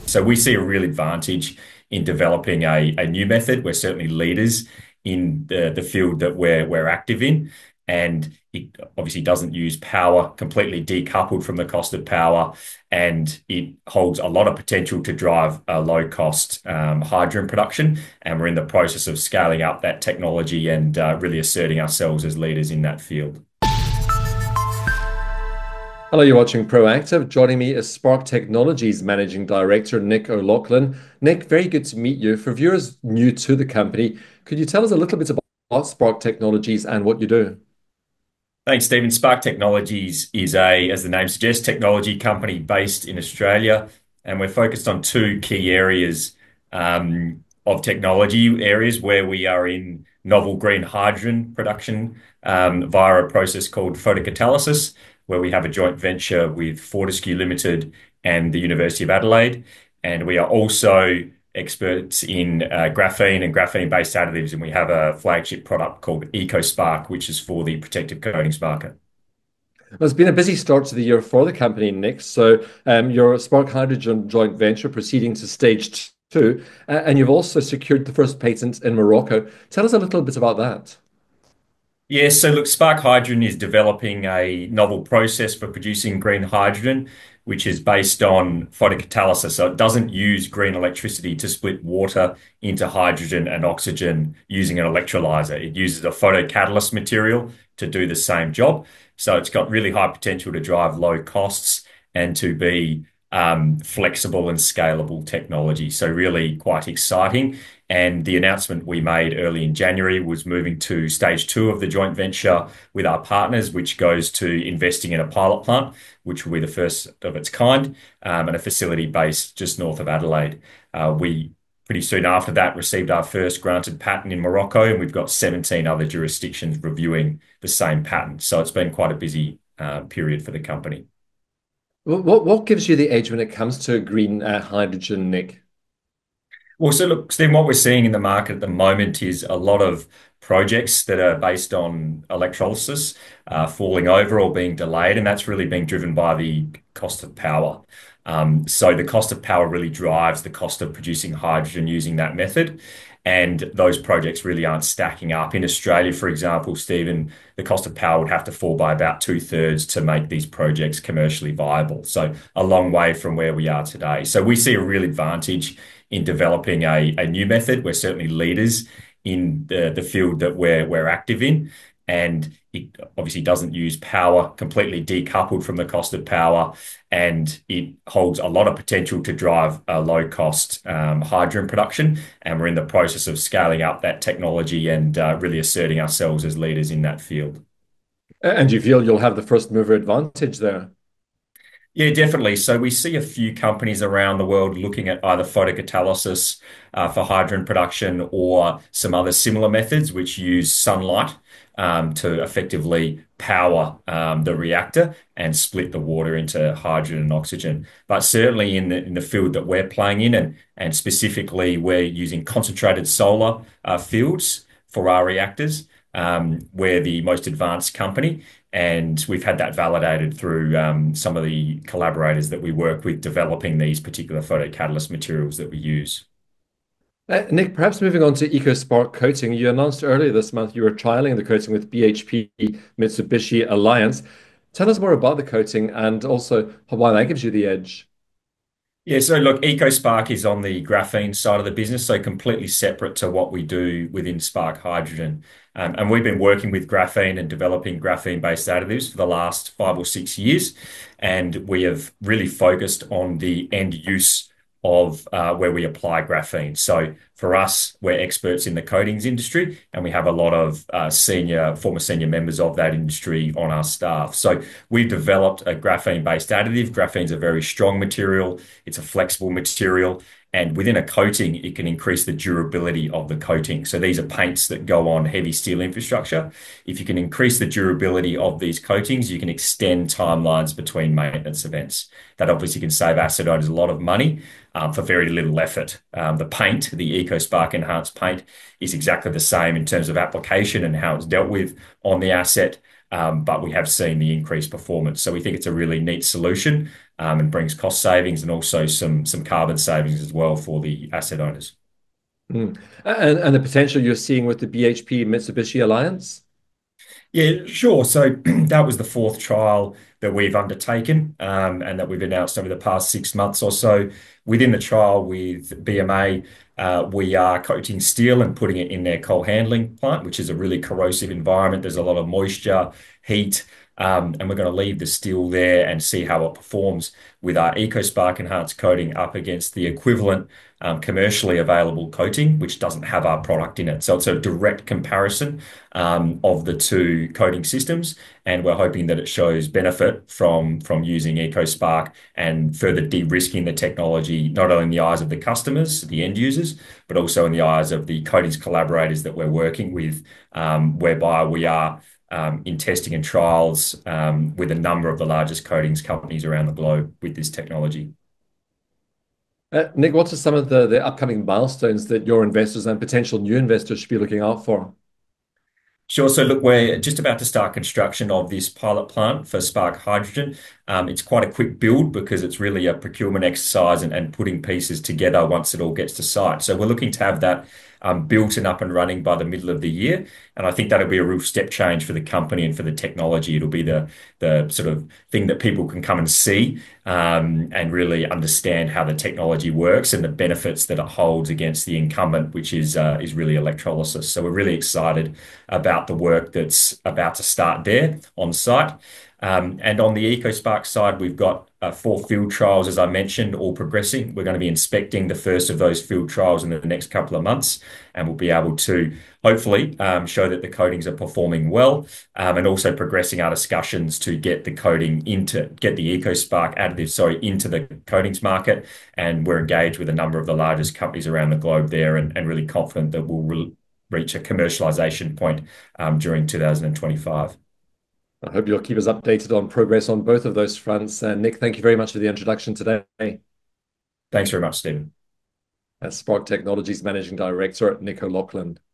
So we see a real advantage in developing a new method. We're certainly leaders in the field that we're active in, and it obviously doesn't use power, completely decoupled from the cost of power, and it holds a lot of potential to drive a low-cost hydrogen production. And we're in the process of scaling up that technology and really asserting ourselves as leaders in that field. Hello, you're watching Proactive. Joining me is Sparc Technologies Managing Director, Nick O'Loughlin. Nick, very good to meet you. For viewers new to the company, could you tell us a little bit about Sparc Technologies and what you do? Thanks, Stephen. Sparc Technologies is as the name suggests, technology company based in Australia, and we're focused on two key areas of technology areas where we are in novel green hydrogen production via a process called photocatalysis, where we have a joint venture with Fortescue Limited and the University of Adelaide. And we are also experts in graphene and graphene-based additives, and we have a flagship product called Ecosparc, which is for the protective coatings market. Well, it's been a busy start to the year for the company, Nick. So your Sparc Hydrogen joint venture proceeding to stage two, and you've also secured the first patent in Morocco. Tell us a little bit about that. Yeah, so look, Sparc Hydrogen is developing a novel process for producing green hydrogen, which is based on photocatalysis. So it doesn't use green electricity to split water into hydrogen and oxygen using an electrolyzer. It uses a photocatalyst material to do the same job. So it's got really high potential to drive low costs and to be flexible and scalable technology. So really quite exciting. And the announcement we made early in January was moving to stage two of the joint venture with our partners, which goes to investing in a pilot plant, which will be the first of its kind, and a facility based just north of Adelaide. We pretty soon after that received our first granted patent in Morocco, and we've got 17 other jurisdictions reviewing the same patent. So it's been quite a busy period for the company. What gives you the edge when it comes to green hydrogen, Nick? Well, so look, Steve, what we're seeing in the market at the moment is a lot of projects that are based on electrolysis falling over or being delayed, and that's really being driven by the cost of power. So the cost of power really drives the cost of producing hydrogen using that method. And those projects really aren't stacking up. In Australia, for example, Stephen, the cost of power would have to fall by about two-thirds to make these projects commercially viable. So a long way from where we are today. So we see a real advantage in developing a new method. We're certainly leaders in the field that we're active in. And it obviously doesn't use power, completely decoupled from the cost of power, and it holds a lot of potential to drive a low-cost hydrogen production. And we're in the process of scaling up that technology and really asserting ourselves as leaders in that field. And you feel you'll have the first mover advantage there? Yeah, definitely. So we see a few companies around the world looking at either photocatalysis for hydrogen production or some other similar methods which use sunlight to effectively power the reactor and split the water into hydrogen and oxygen. But certainly in the field that we're playing in, and specifically we're using concentrated solar fields for our reactors. We're the most advanced company, and we've had that validated through some of the collaborators that we work with developing these particular photocatalyst materials that we use. Nick, perhaps moving on to Ecosparc coating, you announced earlier this month you were trialing the coating with BHP Mitsubishi Alliance. Tell us more about the coating and also why that gives you the edge. Yeah, so look, Ecosparc is on the graphene side of the business, so completely separate to what we do within Sparc Hydrogen. And we've been working with graphene and developing graphene-based additives for the last 5 or 6 years. And we have really focused on the end use of where we apply graphene. So for us, we're experts in the coatings industry, and we have a lot of former senior members of that industry on our staff. So we've developed a graphene-based additive. Graphene is a very strong material. It's a flexible material. And within a coating, it can increase the durability of the coating. So these are paints that go on heavy steel infrastructure. If you can increase the durability of these coatings, you can extend timelines between maintenance events. That obviously can save asset owners a lot of money for very little effort. The paint, the Ecosparc enhanced paint, is exactly the same in terms of application and how it's dealt with on the asset. But we have seen the increased performance. So we think it's a really neat solution and brings cost savings and also some carbon savings as well for the asset owners. Mm. And the potential you're seeing with the BHP Mitsubishi Alliance? Yeah, sure. So that was the fourth trial that we've undertaken and that we've announced over the past 6 months or so. Within the trial with BMA, we are coating steel and putting it in their coal handling plant, which is a really corrosive environment. There's a lot of moisture, heat, and we're going to leave the steel there and see how it performs with our Ecosparc enhanced coating up against the equivalent commercially available coating, which doesn't have our product in it. So it's a direct comparison of the two coating systems, and we're hoping that it shows benefit from using Ecosparc and further de-risking the technology, not only in the eyes of the customers, the end users, but also in the eyes of the coatings collaborators that we're working with, whereby we are in testing and trials with a number of the largest coatings companies around the globe with this technology. Nick, what are some of the upcoming milestones that your investors and potential new investors should be looking out for? Sure. So look, we're just about to start construction of this pilot plant for Sparc Hydrogen. It's quite a quick build because it's really a procurement exercise and putting pieces together once it all gets to site. So we're looking to have that built and up and running by the middle of the year. And I think that'll be a real step change for the company and for the technology. It'll be the sort of thing that people can come and see and really understand how the technology works and the benefits that it holds against the incumbent, which is really electrolysis. So we're really excited about the work that's about to start there on site. And on the EcoSpark side, we've got 4 field trials, as I mentioned, all progressing. We're going to be inspecting the first of those field trials in the next couple of months, and we'll be able to hopefully show that the coatings are performing well, and also progressing our discussions to get the EcoSpark additive, sorry, into the coatings market. And we're engaged with a number of the largest companies around the globe there, and really confident that we'll reach a commercialization point during 2025. I hope you'll keep us updated on progress on both of those fronts. Nick, thank you very much for the introduction today. Thanks very much, Stephen. As Sparc Technologies Managing Director, Nick O'Loughlin.